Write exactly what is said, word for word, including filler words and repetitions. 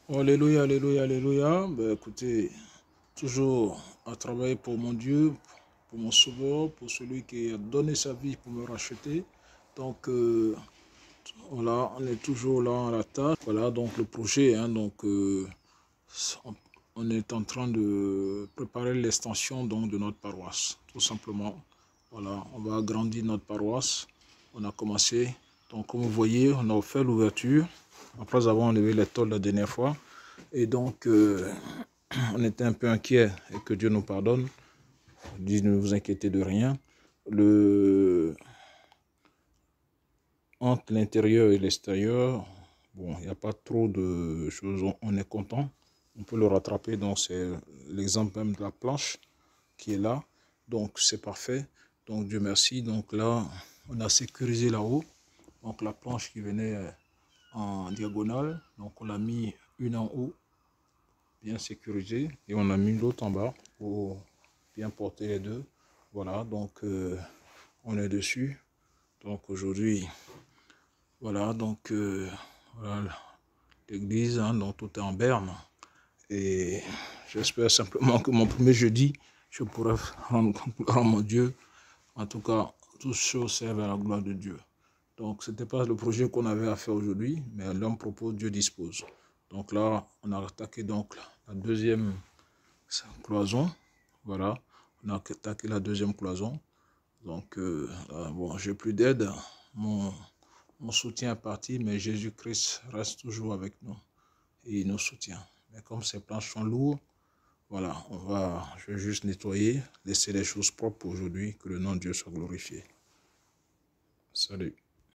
Alléluia, alléluia, alléluia. Ben, écoutez, toujours à travailler pour mon Dieu, pour mon Sauveur, pour celui qui a donné sa vie pour me racheter. Donc, euh, voilà, on est toujours là à la tâche. Voilà, donc le projet, hein, donc, euh, on, on est en train de préparer l'extension donc, de notre paroisse, tout simplement. Voilà, on va agrandir notre paroisse. On a commencé. Donc, comme vous voyez, on a fait l'ouverture après avoir enlevé les tôles la dernière fois. Et donc, euh, on était un peu inquiet et que Dieu nous pardonne. Il dit, ne vous inquiétez de rien. Le... Entre l'intérieur et l'extérieur, bon, il n'y a pas trop de choses. On est content. On peut le rattraper. Donc, c'est l'exemple même de la planche qui est là. Donc, c'est parfait. Donc, Dieu merci. Donc, là, on a sécurisé là-haut. Donc, la planche qui venait en diagonale. Donc, on l'a mis une en haut, bien sécurisée. Et on a mis l'autre en bas pour bien porter les deux. Voilà, donc, euh, on est dessus. Donc, aujourd'hui, voilà, donc, euh, voilà, l'église, hein, donc tout est en berne. Et j'espère simplement que mon premier jeudi, je pourrai rendre gloire à mon Dieu. En tout cas, toutes choses servent à la gloire de Dieu. Donc, ce n'était pas le projet qu'on avait à faire aujourd'hui, mais l'homme propose, Dieu dispose. Donc là, on a attaqué donc la deuxième cloison. Voilà, on a attaqué la deuxième cloison. Donc, euh, là, bon, j'ai plus d'aide. Mon, mon soutien est parti, mais Jésus-Christ reste toujours avec nous et il nous soutient. Mais comme ces planches sont lourdes, voilà, on va, je vais juste nettoyer, laisser les choses propres aujourd'hui, que le nom de Dieu soit glorifié. Salut.